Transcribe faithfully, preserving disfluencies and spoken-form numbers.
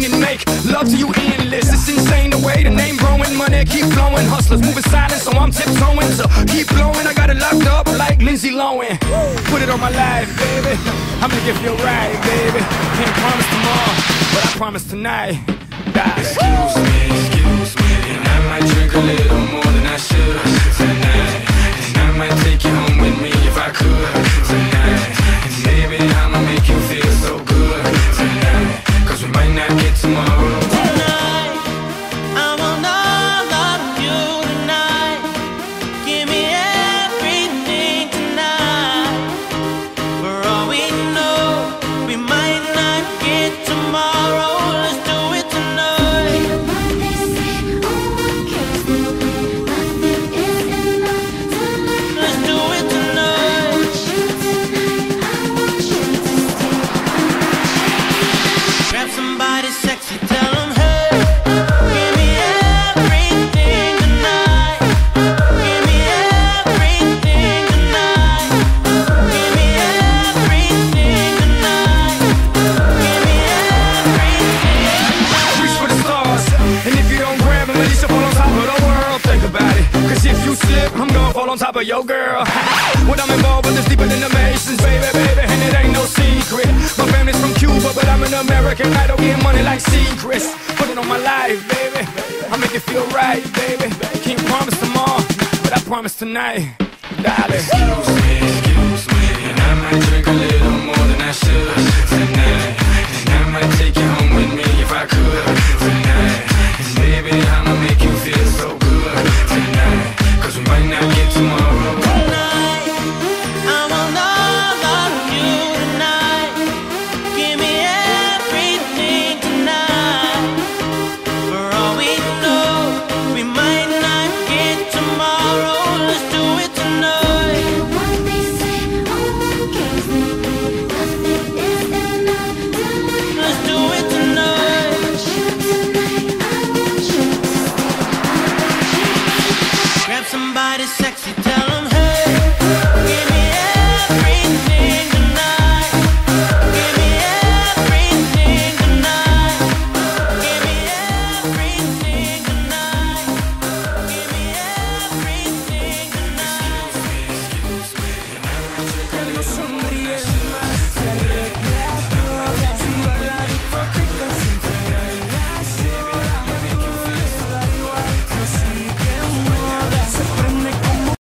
and make love to you endless. It's insane the way the name growing, money keep flowing. Hustlers moving silent, so I'm tiptoeing. So keep blowing, I got it locked up like Lindsay Lohan. Put it on my life, baby. I'll make it feel right, baby. Can't promise tomorrow, but I promise tonight. Die. Excuse me, excuse me, and I might drink a little more than I should tonight. And I might take you home with me if I could tonight. And maybe I'ma make you feel so good tonight, cause we might not get tomorrow. Tonight, I want all of you tonight. Give me everything tonight. For all we know, we might not get tomorrow. Let's do it tonight. Let's do it tonight. Grab somebody sexy, tell them, hey, give me everything tonight. Give me everything tonight. Give me everything tonight. Give me everything. Reach for the stars, and if you don't grab them, at least you fall on top of the world. Think about it, cause if you slip, I'm gonna fall on top of your girl. What I'm involved with is deeper than the Masons, baby, baby, and it ain't no secret. My family's from Cuba, but I'm an American idol, getting money like secrets. Put it on my life, baby, I make it feel right, baby. Can't promise tomorrow, but I promise tonight, darling. Excuse me, excuse me, and I might drink a little more than I should